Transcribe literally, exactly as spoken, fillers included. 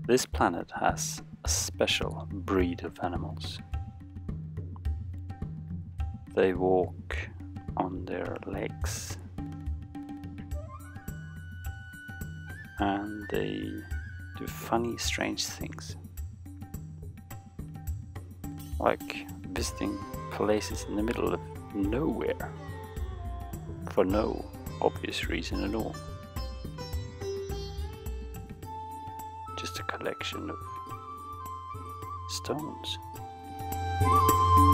This planet has a special breed of animals. They walk on their legs and they do funny, strange things, like visiting places in the middle of nowhere for no obvious reason at all. Just a collection of stones.